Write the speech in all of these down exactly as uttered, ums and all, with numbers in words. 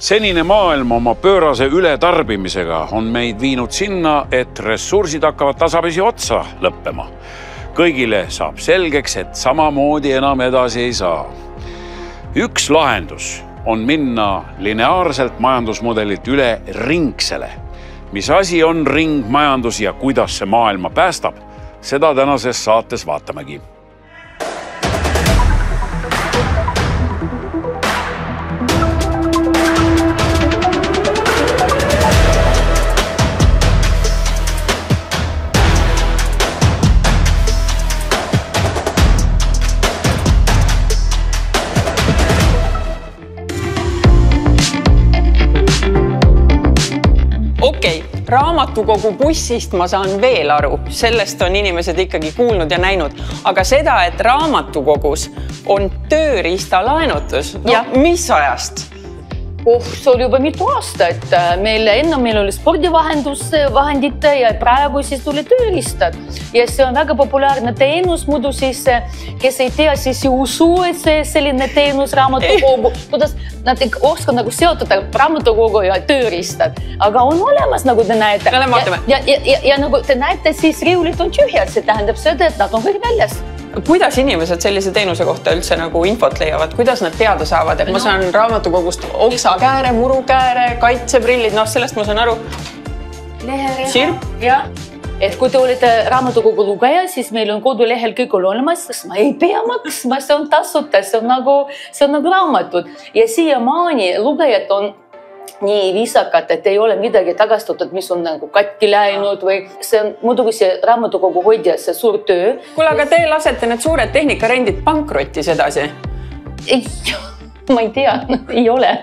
Senine maailm oma pöörase ületarbimisega on meid viinud sinna, et ressursid hakkavad tasapisi otsa lõppema. Kõigile saab selgeks, et samamoodi enam edasi ei saa. Üks lahendus on minna lineaarselt majandusmudelilt üle ringsele. Mis asi on ringmajandus ja kuidas see maailma päästab, seda tänases saates vaatamegi. Okei, raamatukogu bussist ma saan veel aru. Sellest on inimesed ikkagi kuulnud ja näinud. Aga seda, et raamatukogus on tööriista laenutus, no ja. Mis ajast? Oh, see oli juba mitu aastat. Meil enne meil oli spordivahendid ja praegu siis tuli tööriistad. Ja see on väga populaarne teenus, muidu siis, kes ei tea, siis ei usu, et see selline teenus raamatukogu. Kuidas nad oskavad nagu seotada raamatukogu ja tööriistad. Aga on olemas, nagu te näete. Ja, ja, ja, ja nagu te näete, siis riiulid on tühjad. See tähendab seda, et nad on kõik väljas. Kuidas inimesed sellise teenuse kohta üldse nagu infot leiavad? Kuidas nad teada saavad? Et ma saan raamatukogust oksakääre, murukääre, kaitseprillid, noh, sellest ma saan aru. Sirp? Ja. Et kui te olete raamatukogu lugeja, siis meil on kodulehel kõik on olemas. Ma ei pea maksma, see on tasuta, see on nagu, see on nagu raamatud. Ja siiamaani lugejad on nii viisakad, et ei ole midagi tagastatud, mis on nagu katki läinud või see on muidugi see raamatukogu hoidja, see suur töö. Kuule, aga te lasete need suured tehnikarendid pankrotis edasi? Ei, ma ei tea, ei ole.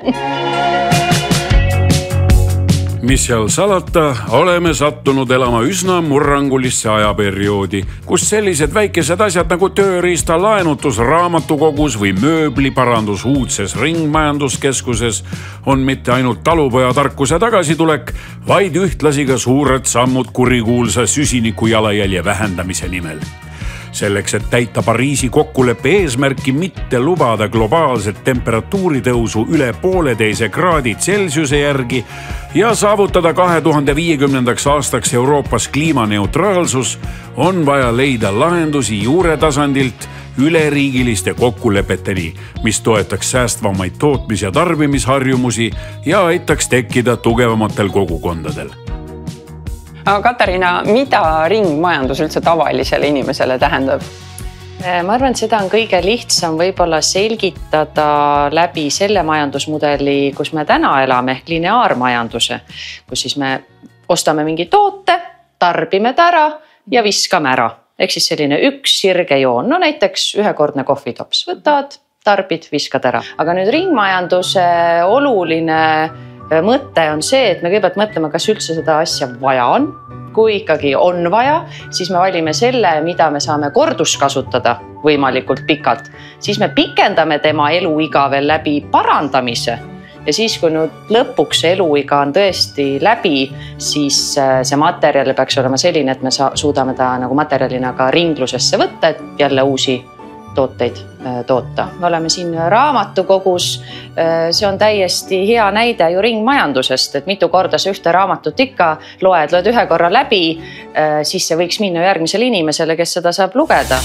Mis seal salata, oleme sattunud elama üsna murrangulisse ajaperioodi, kus sellised väikesed asjad nagu tööriista laenutus raamatukogus või mööbliparandus uudses ringmajanduskeskuses on mitte ainult talupoja tarkuse tagasitulek, vaid ühtlasi ka suured sammud kurikuulsa süsiniku jalajälje vähendamise nimel. Selleks, et täita Pariisi kokkuleppe eesmärki mitte lubada globaalset temperatuuritõusu üle pooleteise kraadi Celsiuse järgi ja saavutada kahe tuhande viiekümnendaks aastaks Euroopas kliimaneutraalsus, on vaja leida lahendusi juuretasandilt üleriigiliste kokkulepeteni, mis toetaks säästvamaid tootmis- ja tarbimisharjumusi ja aitaks tekkida tugevamatel kogukondadel. Aga Katariina, mida ringmajandus üldse tavalisele inimesele tähendab? Ma arvan, et seda on kõige lihtsam võib-olla selgitada läbi selle majandusmudeli, kus me täna elame, ehk lineaarmajanduse, kus siis me ostame mingi toote, tarbime ta ära ja viskame ära. Ehk siis selline üks sirge joon, no näiteks ühekordne kohvitops, võtad, tarbid, viskad ära. Aga nüüd ringmajanduse oluline mõte on see, et me kõigepealt mõtleme, kas üldse seda asja vaja on. Kui ikkagi on vaja, siis me valime selle, mida me saame korduskasutada võimalikult pikalt. Siis me pikendame tema eluiga veel läbi parandamise. Ja siis, kui nüüd lõpuks eluiga on tõesti läbi, siis see materjal peaks olema selline, et me suudame ta nagu materjalina ka ringlusesse võtta, et jälle uusi tooteid toota. Me oleme siin raamatukogus, see on täiesti hea näide ju ringmajandusest, et mitu korda see ühte raamatut ikka loed, loed ühe korra läbi, siis see võiks minna järgmisele inimesele, kes seda saab lugeda.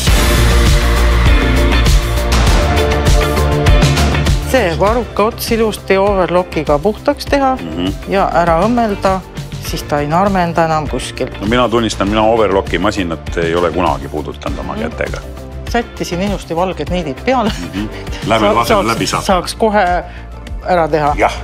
See varuka ots ilusti overlockiga puhtaks teha ja ära õmmelda, siis ta ei narmenda enam kuskil. No mina tunnistan, mina overlocki masinat ei ole kunagi puudutanud oma kätega. Sättisin ilusti valged niidid peale. Läbi laseme läbi saab. Saaks kohe ära teha. Jah.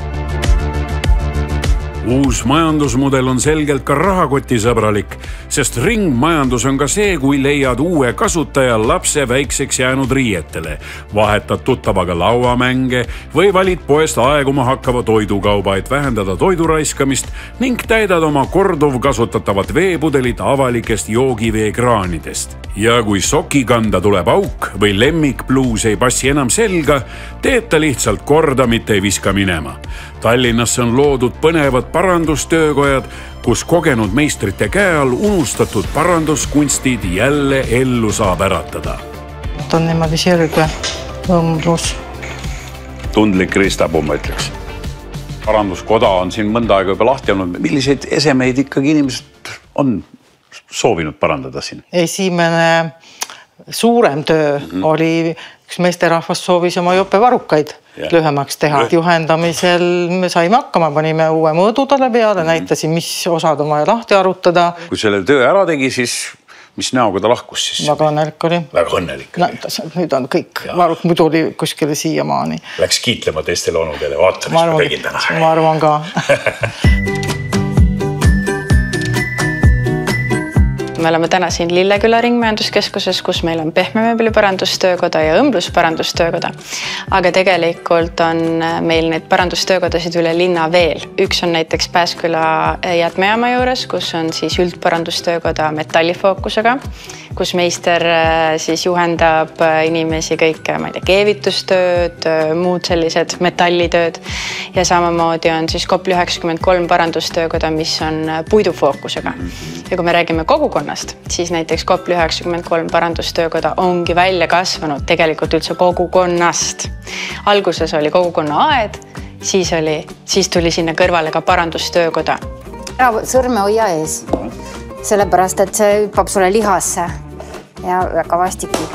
Uus majandusmudel on selgelt ka rahakotisõbralik, sest ringmajandus on ka see, kui leiad uue kasutaja lapse väikseks jäänud riietele, vahetad tuttavaga lauamänge või valid poest aeguma hakkava toidukauba, et vähendada toiduraiskamist ning täidad oma korduv kasutatavat veepudelit avalikest joogiveekraanidest. Ja kui soki kanda tuleb auk või lemmikpluus ei passi enam selga, teed ta lihtsalt korda, mitte ei viska minema. Tallinnasse on loodud põnevad parandustöökojad, kus kogenud meistrite käe all unustatud paranduskunstid jälle ellu saab äratada. Ta on niimoodi sirge õmblus. Tundlik riistapuu, ma ütleks. paranduskoda on siin mõnda aega juba lahti olnud. Milliseid esemeid ikkagi inimesed on soovinud parandada siin? Esimene suurem töö mm-hmm. oli, üks meesterahvas soovis oma jopevarukaid yeah. lühemaks teha. Lüh. Juhendamisel me saime hakkama, panime uue mõõdudele peale, mm-hmm. näitasin, mis osad on vaja lahti arutada. Kui selle töö ära tegi, siis mis näoga ta lahkus siis? Väga õnnelik oli. Väga õnnelik. No, nüüd on kõik. Varuk muidu oli kuskile siia-maani. Läks kiitlema teistele onudele. Vaata, mis ma tegin täna. Ma arvan ka. Me oleme täna siin Lilleküla ringmajanduskeskuses, kus meil on pehme mööbli parandustöökoda ja õmblusparandustöökoda. Aga tegelikult on meil neid parandustöökodasid üle linna veel. Üks on näiteks Pääsküla jäätmejaama juures, kus on siis üldparandustöökoda metallifookusega, kus meister siis juhendab inimesi kõike, ma ei tea, keevitustööd, muud sellised metallitööd. Ja samamoodi on siis Kopli üheksakümmend kolm parandustöökoda, mis on puidufookusega. Ja kui me räägime kogukonnast, siis näiteks Kopli üheksakümmend kolm parandustöökoda ongi välja kasvanud tegelikult üldse kogukonnast. Alguses oli kogukonna aed, siis, oli, siis tuli sinna kõrvale ka parandustöökoda. Ära sõrme hoia ees, sellepärast, et see hüppab sulle lihasse ja väga vastikud.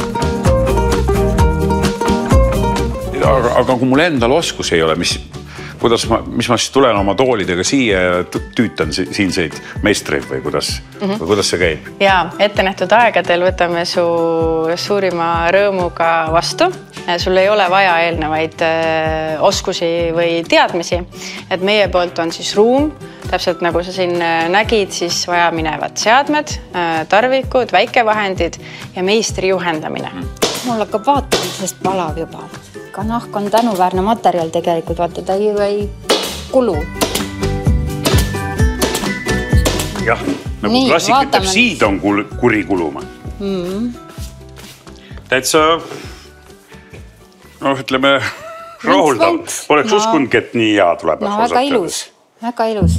Aga, aga kui mul endal oskus ei ole, mis... Kuidas ma, mis ma siis tulen oma toolidega siia ja tüütan siinseid meistreid või kuidas, mm-hmm. või kuidas see käib? Jaa, ette nähtud aegadel võtame su suurima rõõmuga vastu. Sul ei ole vaja eelnevaid oskusi või teadmisi. Et meie poolt on siis ruum, täpselt nagu sa siin nägid, siis vaja minevad seadmed, tarvikud, väikevahendid ja meistri juhendamine. Mul hakkab vaatamisest palav juba. Ka nahk on tänuväärne materjal tegelikult, vaata, ta ei, ei kulu. Jah, nagu Nii, klassik ütleb, siid on kuri kuluma. Mm. Täitsa, noh, ütleme, rahuldav. Oleks no, uskundki, et nii hea tuleb. No, väga ilus, väga ilus.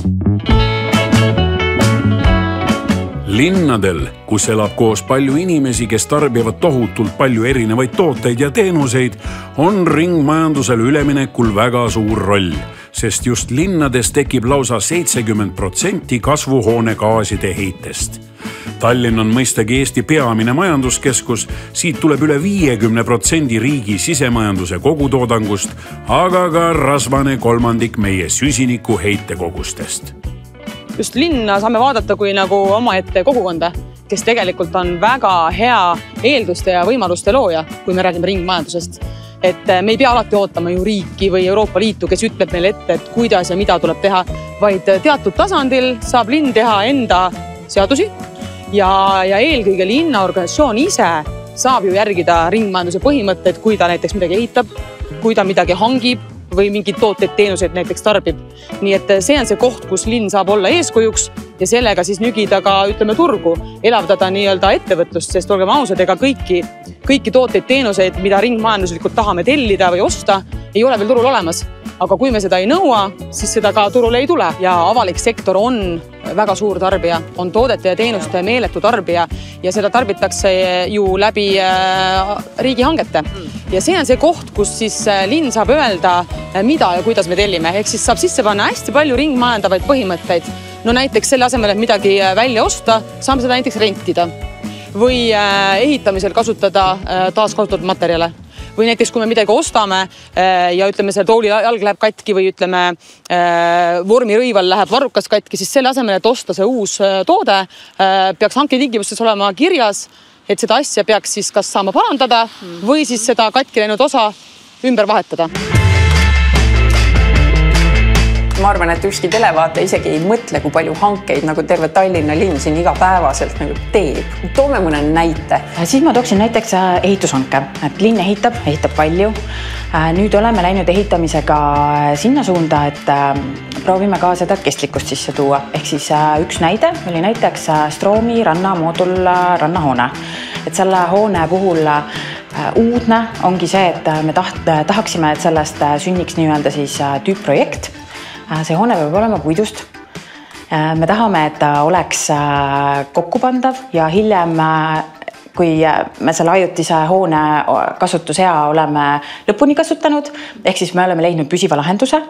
Linnadel, kus elab koos palju inimesi, kes tarbivad tohutult palju erinevaid tooteid ja teenuseid, on ringmajandusel üleminekul väga suur roll, sest just linnades tekib lausa seitsekümmend protsenti kasvuhoonegaaside heitest. Tallinn on mõistagi Eesti peamine majanduskeskus, siit tuleb üle viiekümne protsendi riigi sisemajanduse kogutoodangust, aga ka rasvane kolmandik meie süsiniku heitekogustest. Just linna saame vaadata kui nagu omaette kogukonda, kes tegelikult on väga hea eelduste ja võimaluste looja, kui me räägime ringmajandusest. Et me ei pea alati ootama ju riiki või Euroopa Liitu, kes ütleb meile ette, et kuidas ja mida tuleb teha, vaid teatud tasandil saab linn teha enda seadusi ja, ja eelkõige linnaorganisatsioon ise saab ju järgida ringmajanduse põhimõtteid, kui ta näiteks midagi ehitab, kui ta midagi hangib või mingid tooteid, teenuseid näiteks tarbib. Nii et see on see koht, kus linn saab olla eeskujuks ja sellega siis nügida ka, ütleme, turgu, elavdada nii-öelda ettevõtlust, sest olgem ausad, ega kõiki, kõiki tooteid, teenuseid, mida ringmajanduslikult tahame tellida või osta, ei ole veel turul olemas. Aga kui me seda ei nõua, siis seda ka turule ei tule ja avalik sektor on väga suur tarbija, on toodete ja teenuste meeletu tarbija ja seda tarbitakse ju läbi riigihangete. Ja see on see koht, kus siis linn saab öelda, mida ja kuidas me tellime. Ehk siis saab sisse panna hästi palju ringmajandavaid põhimõtteid. No näiteks selle asemel, et midagi välja osta, saame seda näiteks rentida või ehitamisel kasutada taaskasutatud materjale. Või näiteks, kui me midagi ostame ja ütleme, see tooli jalg läheb katki või ütleme, vormirõival läheb varrukas katki, siis selle asemel, et osta see uus toode, peaks hanketingimustes olema kirjas, et seda asja peaks siis kas saama parandada või siis seda katki läinud osa ümber vahetada. Ma arvan, et ükski televaate isegi ei mõtle, kui palju hankeid nagu terve Tallinna linn siin igapäevaselt nagu teeb. Toome mõne näite. Siis ma tooksin näiteks ehitushanke, et linn ehitab, ehitab palju. Nüüd oleme läinud ehitamisega sinna suunda, et proovime ka seda kestlikkust sisse tuua. Ehk siis üks näide oli näiteks Stroomi ranna moodul rannahoone. Et selle hoone puhul uudne ongi see, et me taht, tahaksime, et sellest sünniks nii-öelda siis tüüpprojekt. See hoone peab olema puidust. Me tahame, et ta oleks kokkupandav ja hiljem, kui me selle ajutise hoone kasutusea oleme lõpuni kasutanud, ehk siis me oleme leidnud püsiva lahenduse,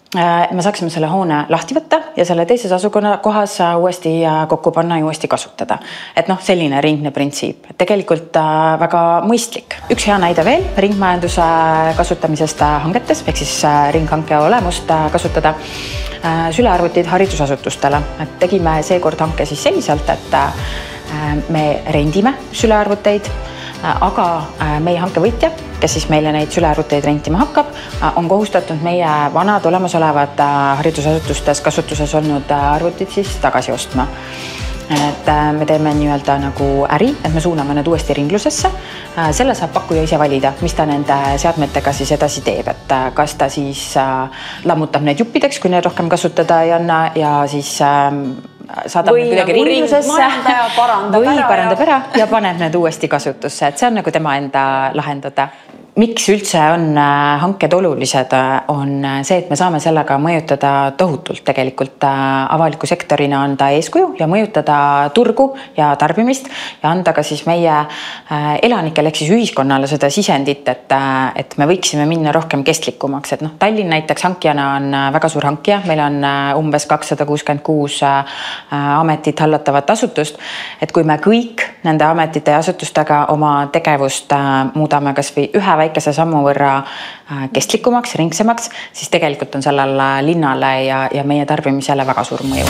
me saaksime selle hoone lahti võtta ja selle teises asukonna kohas uuesti kokku panna ja uuesti kasutada. Et noh, selline ringne printsiip. Tegelikult väga mõistlik. Üks hea näide veel ringmajanduse kasutamisest hangetes, ehk siis ringhanke olemust kasutada sülearvutid haridusasutustele. Et tegime seekord hanke siis selliselt, et me rendime sülearvuteid, aga meie hankevõitja, kes siis meile neid sülearvuteid rentima hakkab, on kohustatud meie vanad olemasolevad haridusasutustes kasutuses olnud arvutid siis tagasi ostma. Et me teeme nii-öelda nagu äri, et me suuname need uuesti ringlusesse. Selle saab pakkuja ise valida, mis ta nende seadmetega siis edasi teeb, et kas ta siis lammutab need juppideks, kui need rohkem kasutada ei anna ja siis saadab või kuidagi nagu ringlusesse parandab või ära parandab ja... ära ja paneb need uuesti kasutusse, et see on nagu tema enda lahendada. Miks üldse on hanked olulised, on see, et me saame sellega mõjutada tohutult tegelikult avaliku sektorina anda eeskuju ja mõjutada turgu ja tarbimist ja anda ka siis meie elanikele ehk siis ühiskonnale seda sisendit, et, et me võiksime minna rohkem kestlikumaks. Et noh, Tallinn näiteks hankijana on väga suur hankija, meil on umbes kakssada kuuskümmend kuus ametit hallatavat asutust, et kui me kõik nende ametite ja asutustega oma tegevust muudame kas või ühe väikese sammu võrra kestlikumaks, ringsemaks, siis tegelikult on sellel linnale ja, ja meie tarbimisele väga suur mõju.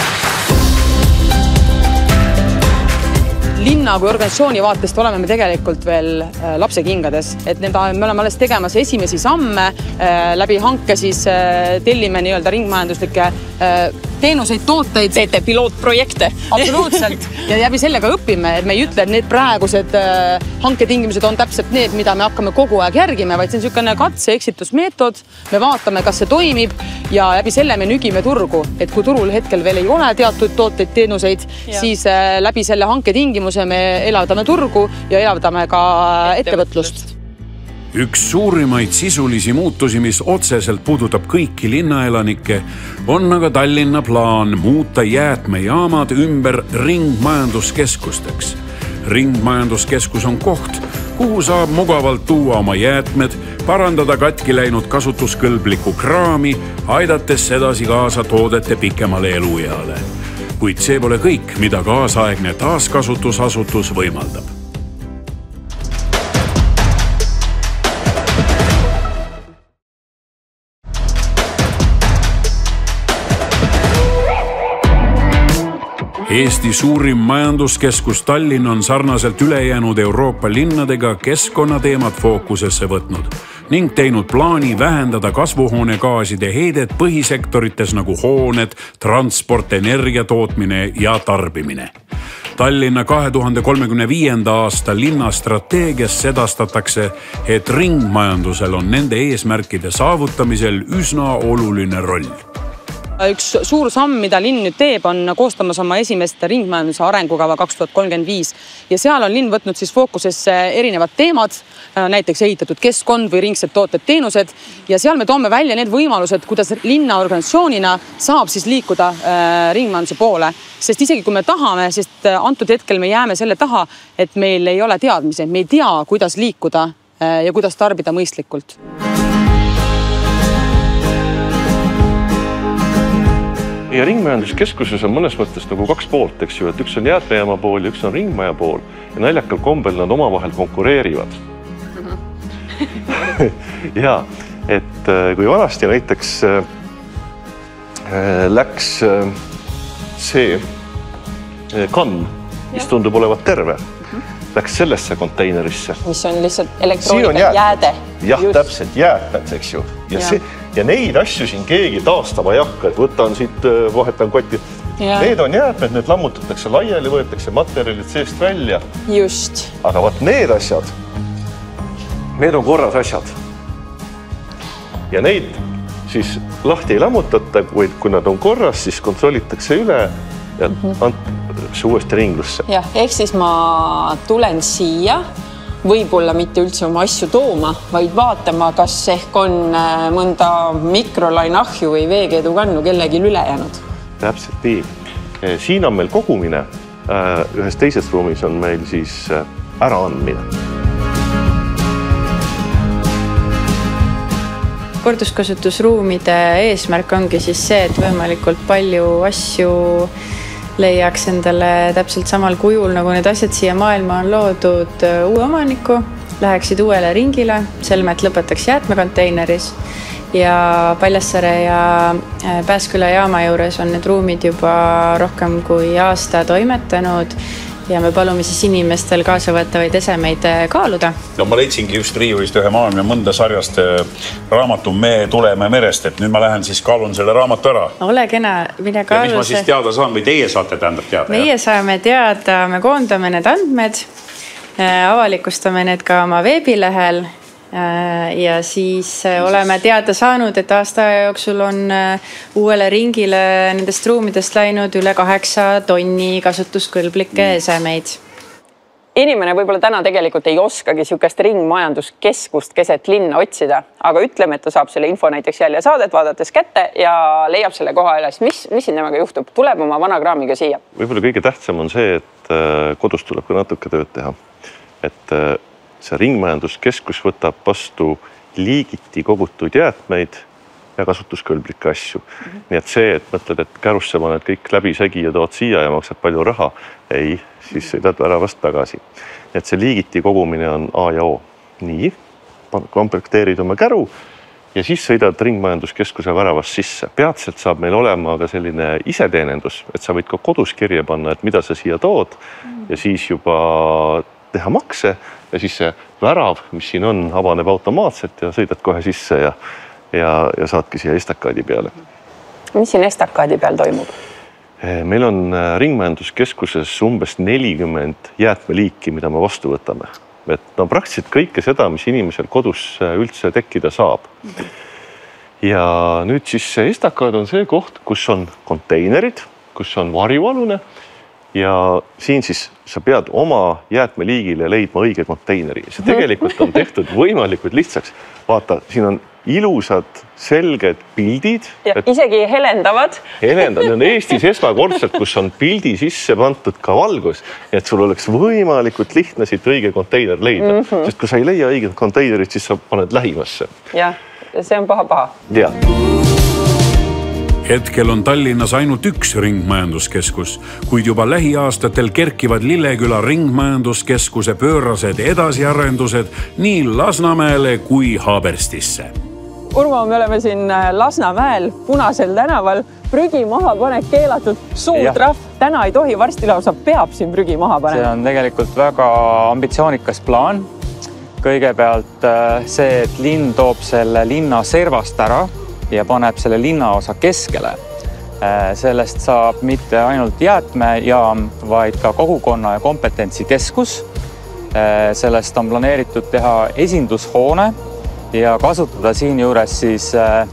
Linna kui organisatsiooni vaatest oleme me tegelikult veel lapse kingades, et need, me oleme alles tegemas esimesi samme läbi hanke, siis tellime nii-öelda ringmajanduslikke teenuseid, tooteid. Teete pilootprojekte. Absoluutselt. Ja läbi sellega õpime, et me ei ütle, et need praegused hanketingimused on täpselt need, mida me hakkame kogu aeg järgime, vaid see on niisugune katse-eksitusmeetod. Me vaatame, kas see toimib ja läbi selle me nügime turgu. Et kui turul hetkel veel ei ole teatud tooteid, teenuseid, ja. Siis läbi selle hanketingimuse me elavdame turgu ja elavdame ka ettevõtlust. Üks suurimaid sisulisi muutusi, mis otseselt puudutab kõiki linnaelanikke, on aga Tallinna plaan muuta jäätmejaamad ümber ringmajanduskeskusteks. Ringmajanduskeskus on koht, kuhu saab mugavalt tuua oma jäätmed, parandada katki läinud kasutuskõlbliku kraami, aidates sedasi kaasa toodete pikemale elueale. Kuid see pole kõik, mida kaasaegne taaskasutusasutus võimaldab. Eesti suurim majanduskeskus Tallinn on sarnaselt ülejäänud Euroopa linnadega keskkonnateemad fookusesse võtnud ning teinud plaani vähendada kasvuhoonegaaside heidet põhisektorites nagu hooned, transport, energia tootmine ja tarbimine. Tallinna kahe tuhande kolmekümne viienda aasta linnastrateegias sedastatakse, et ringmajandusel on nende eesmärkide saavutamisel üsna oluline roll. Üks suur samm, mida linn nüüd teeb, on koostamas oma esimest ringmajanduse arengukava kaks tuhat kolmkümmend viis ja seal on linn võtnud siis fookusesse erinevad teemad, näiteks ehitatud keskkond või ringsed tooted, teenused ja seal me toome välja need võimalused, kuidas linna organisatsioonina saab siis liikuda ringmajanduse poole, sest isegi kui me tahame, sest antud hetkel me jääme selle taha, et meil ei ole teadmisi, me ei tea, kuidas liikuda ja kuidas tarbida mõistlikult. Ja ringmajanduskeskuses on mõnes mõttes nagu kaks poolt, eks ju, et üks on jäätmejaama pool ja üks on ringmaja pool ja naljakal kombel nad omavahel konkureerivad. Ja, et kui vanasti näiteks läks see kann, mis tundub olevat terve, läks sellesse konteinerisse. Mis on lihtsalt elektroonika jääde. Jah, Just. täpselt jäätmed, eks ju. Ja, ja. See, ja neid asju siin keegi taastama ei hakka, et võtan siit, vahetan kotti. Ja. Need on jäätmed, need lammutatakse laiali, võetakse materjalid seest välja. Just. Aga vaat need asjad, need on korras asjad. Ja neid siis lahti ei lammutata, kuid kui nad on korras, siis kontrollitakse üle ja antakse uuesti ringlusse. Jah, ehk siis ma tulen siia, võib-olla mitte üldse oma asju tooma, vaid vaatama, kas ehk on mõnda mikrolainahju või veekeedu kannu kellegi üle jäänud. Täpselt nii. Siin on meil kogumine, ühes teises ruumis on meil siis äraandmine. korduskasutusruumide eesmärk ongi siis see, et võimalikult palju asju leiaks endale täpselt samal kujul, nagu need asjad siia maailma on loodud uue omaniku, läheksid uuele ringile, selmet lõpetaks jäätmekonteineris ja Paljassaare ja Pääsküla jaama juures on need ruumid juba rohkem kui aasta toimetanud ja me palume siis inimestel kaasavõetavaid esemeid kaaluda. No ma leidsingi just riiulist ühe maailma mõnda sarjast raamatu Me tuleme merest, et nüüd ma lähen siis kaalun selle raamatu ära. Ole kena, mine kaalu. Ja mis ma siis teada saan või teie saate tähendab teada? Meie jah? Saame teada, me koondame need andmed, avalikustame need ka oma veebilehel ja siis oleme teada saanud, et aasta jooksul on uuele ringile nendest ruumidest läinud üle kaheksa tonni kasutuskõlblikke esemeid. Inimene võib-olla täna tegelikult ei oskagi sihukest ringmajanduskeskust keset linna otsida, aga ütleme, et ta saab selle info näiteks Jälje saadet vaadates kätte ja leiab selle koha üles. Mis, mis siin temaga juhtub? Tuleb oma vana kraamiga siia? Võib-olla kõige tähtsam on see, et kodus tuleb ka natuke tööd teha. Et see ringmajanduskeskus võtab vastu liigiti kogutud jäätmeid ja kasutuskõlblikke asju. Mm-hmm. Nii et see, et mõtled, et kärusse paned kõik läbi segi ja tood siia ja maksad palju raha, ei, siis sõidad väravast tagasi. Nii et see liigiti kogumine on A ja O. Nii, komplekteerid oma käru ja siis sõidad ringmajanduskeskuse väravast sisse. Peatselt saab meil olema ka selline iseteenendus, et sa võid ka kodus kirja panna, et mida sa siia tood ja siis juba teha makse ja siis see värav, mis siin on, avaneb automaatselt ja sõidad kohe sisse ja, ja, ja saadki siia estakaadi peale. Mis siin estakaadi peal toimub? Meil on ringmajanduskeskuses umbes nelikümmend jäätmeliiki, mida me vastu võtame. Et no praktiliselt kõike seda, mis inimesel kodus üldse tekkida saab. Ja nüüd siis see estakaad on see koht, kus on konteinerid, kus on varjualune ja siin siis sa pead oma jäätmeliigile leidma õige konteineri. See tegelikult on tehtud võimalikult lihtsaks. Vaata, siin on ilusad, selged pildid. Ja et isegi helendavad. Helendavad. On Eestis esmakordselt, kus on pildi sisse pantud ka valgus, et sul oleks võimalikult lihtne siit õige konteiner leida. Mm -hmm. Sest kui sa ei leia õiget konteinerit, siis sa paned lähimasse. Ja, see on paha-paha. Ja. Hetkel on Tallinnas ainult üks ringmajanduskeskus, kuid juba lähiaastatel kerkivad Lilleküla ringmajanduskeskuse pöörased edasiarendused nii Lasnamäele kui Haaberstisse. Urmo, me oleme siin Lasnamäel Punasel tänaval. Prügi maha panek keelatud, suur trahv. Täna ei tohi, varsti lausa peab siin prügi maha panema. See on tegelikult väga ambitsioonikas plaan. Kõigepealt see, et linn toob selle linna servast ära ja paneb selle linnaosa keskele. Sellest saab mitte ainult jäätmejaam, vaid ka kogukonna ja kompetentsikeskus. Sellest on planeeritud teha esindushoone ja kasutada siin juures siis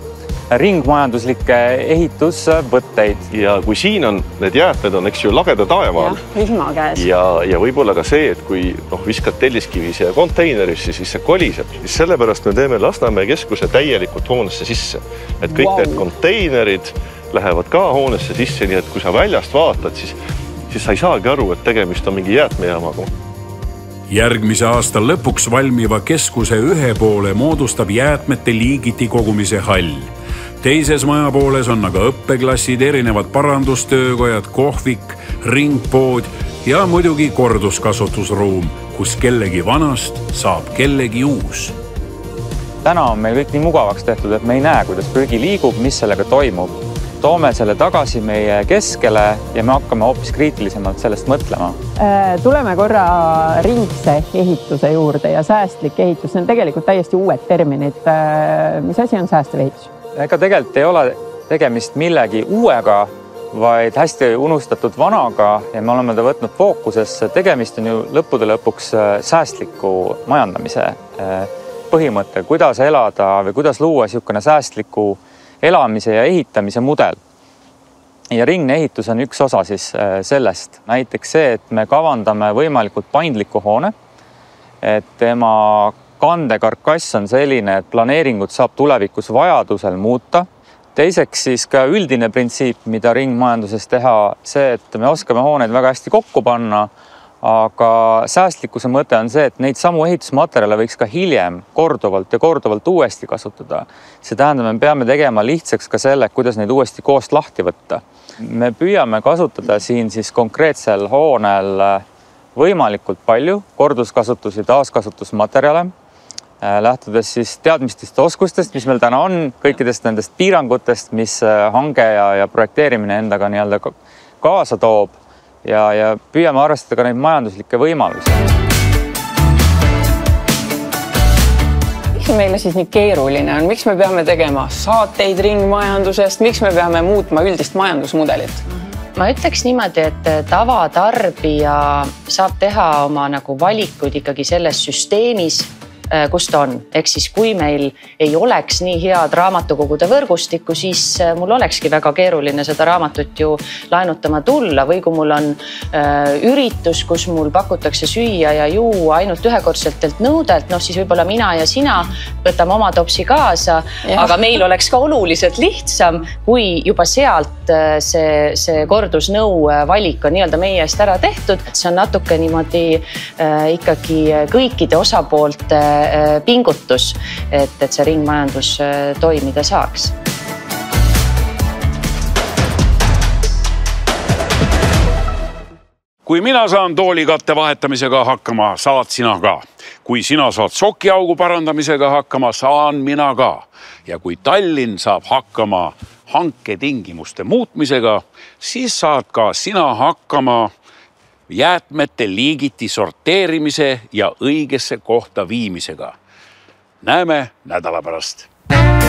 ringmajanduslikke ehitusvõtteid. Ja kui siin on, need jäätmed on, eks ju, lageda taevaal. Vihma käes. Ja, ja võib-olla ka see, et kui noh, viskad telliskivis ja konteinerisse, siis see koliseb. Siis sellepärast me teeme Lasnamäe keskuse täielikult hoonesse sisse. Et kõik wow. Need konteinerid lähevad ka hoonesse sisse, nii et kui sa väljast vaatad, siis, siis sa ei saagi aru, et tegemist on mingi jäätmejaamaga. Järgmise aasta lõpuks valmiva keskuse ühe poole moodustab jäätmete liigiti kogumise hall. Teises majapooles on aga õppeklassid, erinevad parandustöökojad, kohvik, ringpood ja muidugi korduskasutusruum, kus kellegi vanast saab kellegi uus. Täna on meil kõik nii mugavaks tehtud, et me ei näe, kuidas prügi liigub, mis sellega toimub. Toome selle tagasi meie keskele ja me hakkame hoopis kriitilisemalt sellest mõtlema. Tuleme korra ringse ehituse juurde ja säästlik ehitus. See on tegelikult täiesti uued terminid. Mis asi on säästev ehitus? Ega tegelikult ei ole tegemist millegi uuega, vaid hästi unustatud vanaga ja me oleme ta võtnud fookusesse. Tegemist on ju lõppude lõpuks säästliku majandamise põhimõte, kuidas elada või kuidas luua niisugune säästliku elamise ja ehitamise mudel. Ja ringne ehitus on üks osa siis sellest. Näiteks see, et me kavandame võimalikult paindliku hoone, et tema kandekarkass on selline, et planeeringut saab tulevikus vajadusel muuta. Teiseks siis ka üldine printsiip, mida ringmajanduses teha, see, et me oskame hooneid väga hästi kokku panna, aga säästlikkuse mõte on see, et neid samu ehitusmaterjale võiks ka hiljem korduvalt ja korduvalt uuesti kasutada. See tähendab, me peame tegema lihtsaks ka selle, kuidas neid uuesti koost lahti võtta. Me püüame kasutada siin siis konkreetsel hoonel võimalikult palju korduskasutus- ja taaskasutusmaterjale, lähtudes siis teadmistest oskustest, mis meil täna on, kõikidest nendest piirangutest, mis hange ja, ja projekteerimine endaga nii-öelda kaasa toob ja, ja püüame arvestada ka neid majanduslikke võimalusi. Miks meile siis nii keeruline on? Miks me peame tegema saateid ringmajandusest? Miks me peame muutma üldist majandusmudelit? Ma ütleks niimoodi, et tavatarbija saab teha oma nagu valikuid ikkagi selles süsteemis, kus ta on. Ehk siis kui meil ei oleks nii head raamatukogude võrgustikku, siis mul olekski väga keeruline seda raamatut ju laenutama tulla või kui mul on äh, üritus, kus mul pakutakse süüa ja juua ainult ühekordsetelt nõudelt, noh siis võib-olla mina ja sina võtame oma topsi kaasa, ja. Aga meil oleks ka oluliselt lihtsam, kui juba sealt see, see kordusnõu valik on nii-öelda meie eest ära tehtud. See on natuke niimoodi äh, ikkagi kõikide osapoolte pingutus, et, et see ringmajandus toimida saaks. Kui mina saan toolikatte vahetamisega hakkama, saad sina ka. Kui sina saad sokiaugu parandamisega hakkama, saan mina ka. Ja kui Tallinn saab hakkama hanketingimuste muutmisega, siis saad ka sina hakkama jäätmete liigiti sorteerimise ja õigesse kohta viimisega. Näeme nädala pärast.